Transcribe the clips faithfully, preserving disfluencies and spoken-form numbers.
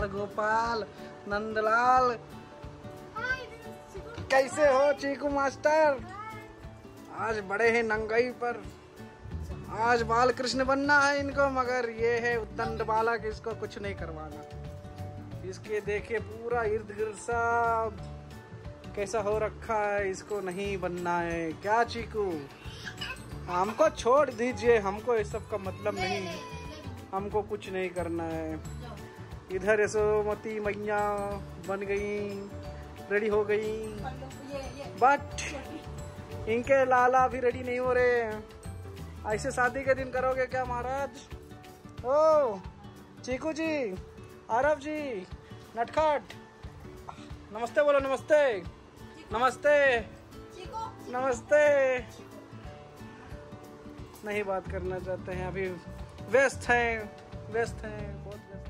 गोपाल, नंदलाल। कैसे हो चीकू मास्टर? आज बड़े हैं नंगाई पर। आज बाल कृष्ण बनना है इनको, मगर ये है उद्दंड बालक, इसको कुछ नहीं करवाना। इसके देखिए पूरा इर्द गिर्द सब कैसा हो रखा है, इसको नहीं बनना है क्या चीकू? हमको छोड़ दीजिए, हमको इस सब का मतलब नहीं है, हमको कुछ नहीं करना है। इधर यशोमती मैया बन गई, रेडी हो गई, बट इनके लाला अभी रेडी नहीं हो रहे हैं। ऐसे शादी के दिन करोगे क्या महाराज? ओ चीकू जी, आरव जी, नटखट, नमस्ते बोलो। नमस्ते नमस्ते नमस्ते। नहीं बात करना चाहते हैं, अभी व्यस्त हैं, व्यस्त हैं, बहुत व्यस्त।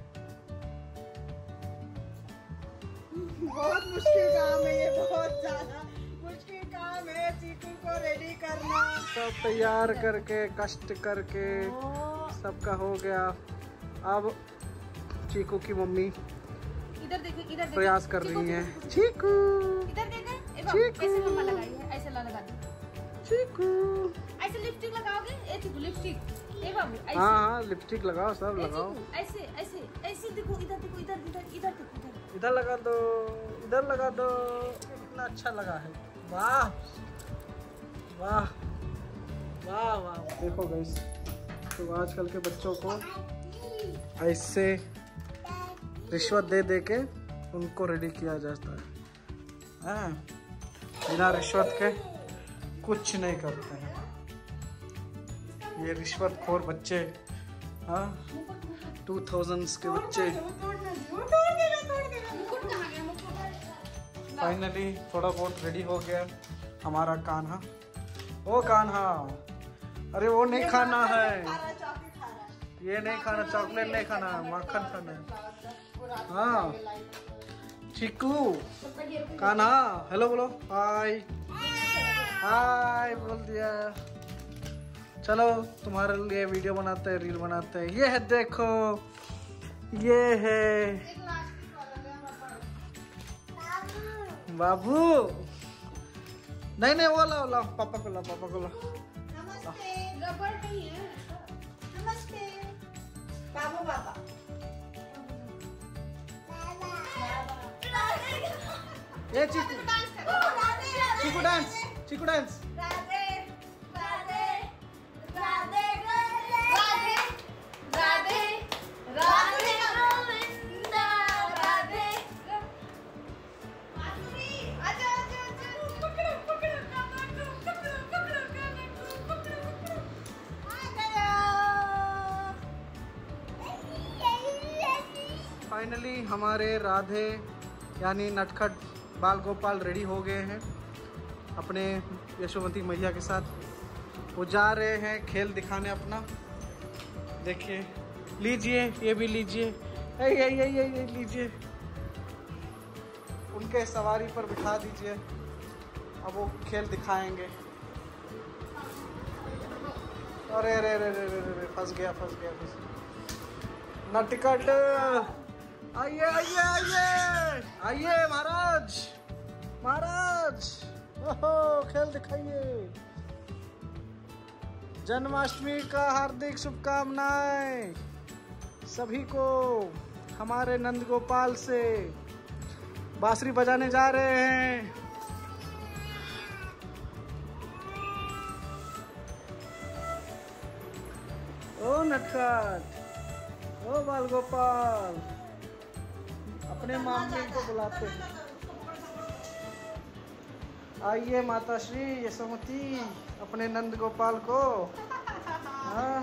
बहुत मुश्किल काम है ये, बहुत ज्यादा मुश्किल काम है चीकू को रेडी करना। सब तैयार करके, कष्ट करके सबका हो गया। अब चीकू की मम्मी इधर देखिए, इधर देखिए, प्रयास कर रही है। चीकू इधर देखिए, चीकू ऐसे मम्मा लगाई है, ऐसे ला लगा दो। चीकू ऐसे लिपस्टिक लगाओगे? ए चीकू लिपस्टिक, ए बाबू ऐसे। हाँ हाँ लिपस्टिक लगाओ, सब लगाओ। ऐसे ऐसे ऐसे देखो, इधर देखो, इधर इधर इधर देखो, इधर इधर लगा दो, इधर लगा दो। कितना अच्छा लगा है, वाह वाह वाह वाह। देखो गाइस, तो आजकल के बच्चों को ऐसे रिश्वत दे दे के उनको रेडी किया जाता है, हाँ? बिना रिश्वत के कुछ नहीं करते हैं ये रिश्वतखोर बच्चे, हाँ? टू थाउजेंड्स के बच्चे। फाइनली थोड़ा बहुत रेडी हो गया हमारा कान्हा। ओ कान्हा, अरे वो नहीं खाना है, ये नहीं खाना, चॉकलेट नहीं खाना, माखन खाना है। हाँ चीकू, कान्हा हेलो बोलो, हाय हाय बोल दिया। चलो तुम्हारे लिए वीडियो बनाते हैं, रील बनाते हैं। ये है देखो, ये है बाबू। नहीं नहीं वो लाओ लाओ, पापा को लाओ, पापा को लाओ। नमस्ते, रबड़ नहीं है। नमस्ते बाबू, बाबा ये चीकू, चीकू डांस, चीकू डांस। राधे राधे राधे राधे राधे राधे गोविंदा राधे। आजा आजा आजा, पकड़ो पकड़ो कान्हा को, पकड़ो पकड़ो कान्हा को, पकड़ो पकड़ो। फाइनली हमारे राधे यानी नटखट बाल गोपाल रेडी हो गए हैं अपने यशोमती मैया के साथ। वो जा रहे हैं खेल दिखाने अपना। देखिए, लीजिए, ये भी लीजिए, ये ये ये ये ये लीजिए, उनके सवारी पर बिठा दीजिए। अब वो खेल दिखाएंगे। अरे अरे अरे अरे अरे फंस गया फंस गया फंस गया। नटखट आइए आइए आइए आइए महाराज, महाराज ओहो खेल दिखाइए। जन्माष्टमी का हार्दिक शुभकामनाएं सभी को हमारे नंद गोपाल से। बांसुरी बजाने जा रहे हैं। ओ नटखट, ओ बाल गोपाल, अपने मामले को बुलाते हैं। आइए माता श्री यशोमती अपने नंद गोपाल को। हाँ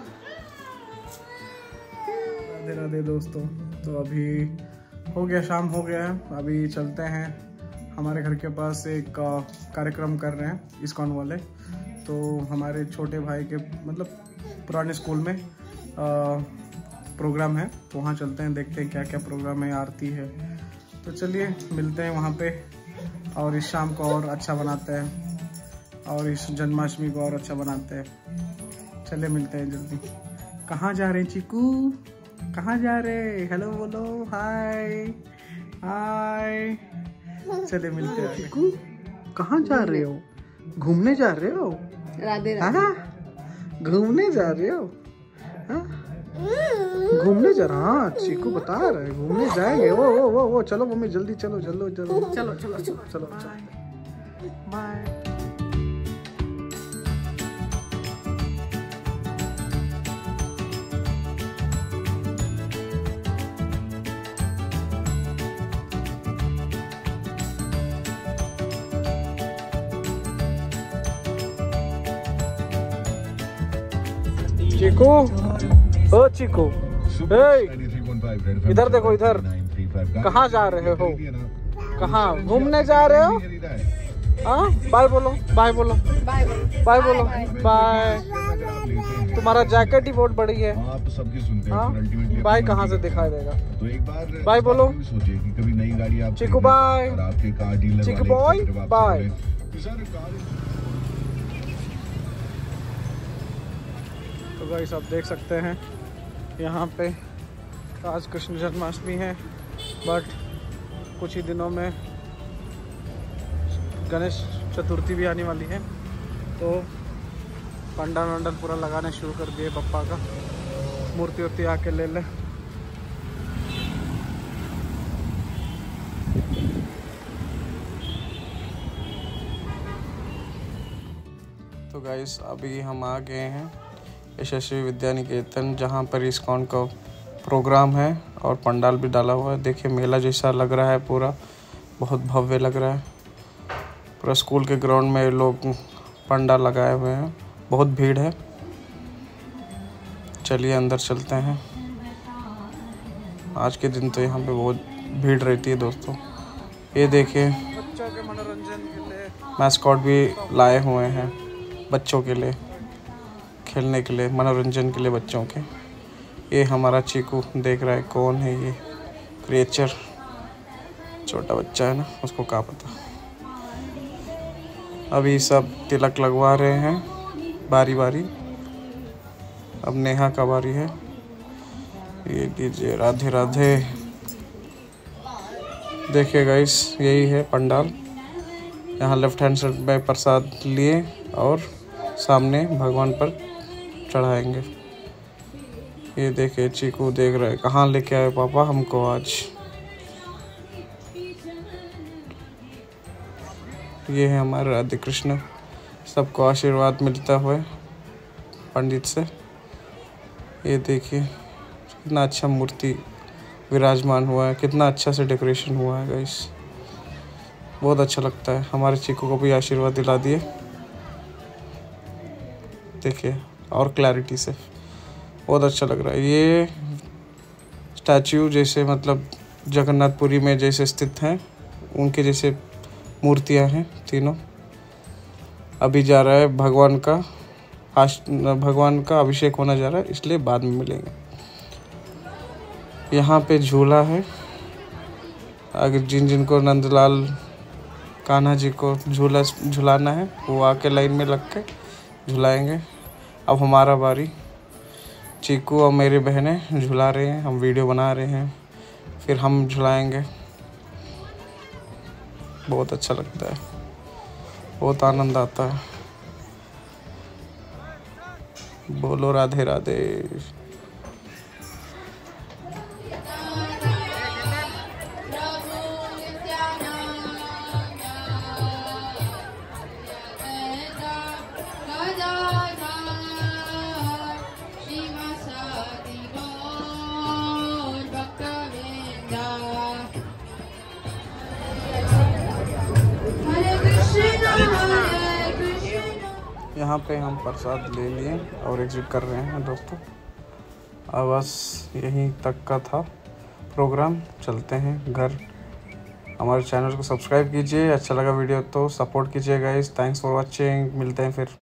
राधे राधे दोस्तों। तो अभी हो गया, शाम हो गया है, अभी चलते हैं। हमारे घर के पास एक कार्यक्रम कर रहे हैं इस्कॉन वाले, तो हमारे छोटे भाई के मतलब पुराने स्कूल में आ, प्रोग्राम है, तो वहाँ चलते हैं, देखते हैं क्या क्या प्रोग्राम है, आरती है। तो चलिए मिलते हैं वहाँ पे, और इस शाम को और अच्छा बनाते हैं, और इस जन्माष्टमी को और अच्छा बनाते हैं। चलिए मिलते हैं जल्दी। कहाँ जा रहे हैं चीकू? कहाँ जा रहे? हेलो बोलो, हाय हाय। चले मिलते हैं। चिकू कहाँ जा रहे हो? घूमने जा रहे हो? राधे राधे। घूमने जा रहे हो? घूमने जा रहा? हाँ चीकू बता रहे घूमने जाएंगे। वो वो वो वो चलो मम्मी जल्दी चलो चलो चलो चलो चलो चलो चलो बाय। चीकू, ओ चीकू, इधर देखो इधर। कहाँ जा रहे हो? कहाँ घूमने जा रहे हो? हाँ बाय बोलो, बाय बोलो, बाय बोलो, बाय। तुम्हारा जैकेट ही बहुत बड़ी है। आप तो सबकी सुनते हैं। हाँ बाय कहाँ से दिखाई देगा? तो एक बार बाय बोलो। सोचिए कि कभी नई गाड़ी आप चीकू बाय। आपके car dealer Chiku boy bye. तो गाइस आप देख सकते हैं यहाँ पे आज कृष्ण जन्माष्टमी है, बट कुछ ही दिनों में गणेश चतुर्थी भी आने वाली है। तो पंडाल वंडल पूरा लगाने शुरू कर दिए। पप्पा का मूर्ति वूर्ति आके ले ले। तो गाइस अभी हम आ गए हैं यशस्वी विद्या निकेतन, जहाँ पर इस्कॉन का प्रोग्राम है और पंडाल भी डाला हुआ है। देखिए मेला जैसा लग रहा है, पूरा बहुत भव्य लग रहा है। पूरा स्कूल के ग्राउंड में लोग पंडाल लगाए हुए हैं, बहुत भीड़ है। चलिए अंदर चलते हैं। आज के दिन तो यहाँ पे बहुत भीड़ रहती है दोस्तों। ये देखिए बच्चों के मनोरंजन के लिए मैस्कॉट भी लाए हुए हैं, बच्चों के लिए खेलने के लिए, मनोरंजन के लिए बच्चों के। ये हमारा चीकू देख रहा है कौन है ये क्रिएचर। छोटा बच्चा है ना, उसको क्या पता। अभी सब तिलक लगवा रहे हैं बारी बारी। अब नेहा का बारी है। ये लीजिए, राधे राधे। देखिए गाइस यही है पंडाल। यहाँ लेफ्ट हैंड साइड में प्रसाद लिए और सामने भगवान पर चढ़ाएंगे। ये देखिए चीकू देख रहे हैं कहाँ लेके आए पापा हमको आज। ये है हमारे राधे कृष्ण। सबको आशीर्वाद मिलता हुआ पंडित से। ये देखिए कितना अच्छा मूर्ति विराजमान हुआ है, कितना अच्छा से डेकोरेशन हुआ है गाइस। बहुत अच्छा लगता है। हमारे चीकू को भी आशीर्वाद दिला दिए। देखिए और क्लैरिटी से बहुत अच्छा लग रहा है। ये स्टैच्यू जैसे मतलब जगन्नाथपुरी में जैसे स्थित हैं, उनके जैसे मूर्तियां हैं तीनों। अभी जा रहा है भगवान का भगवान का अभिषेक होना जा रहा है, इसलिए बाद में मिलेंगे। यहाँ पे झूला है। अगर जिन जिन को नंदलाल कान्हा जी को झूला झुलाना है वो आके लाइन में लग के झुलाएंगे। अब हमारा बारी। चीकू और मेरी बहनें झुला रहे हैं, हम वीडियो बना रहे हैं, फिर हम झुलाएंगे। बहुत अच्छा लगता है, बहुत आनंद आता है। बोलो राधे राधे। यहाँ पे हम प्रसाद ले लिए और एग्जिट कर रहे हैं दोस्तों। अब बस यहीं तक का था प्रोग्राम, चलते हैं घर। हमारे चैनल को सब्सक्राइब कीजिए, अच्छा लगा वीडियो तो सपोर्ट कीजिए गाइस। थैंक्स फॉर वाचिंग, मिलते हैं फिर।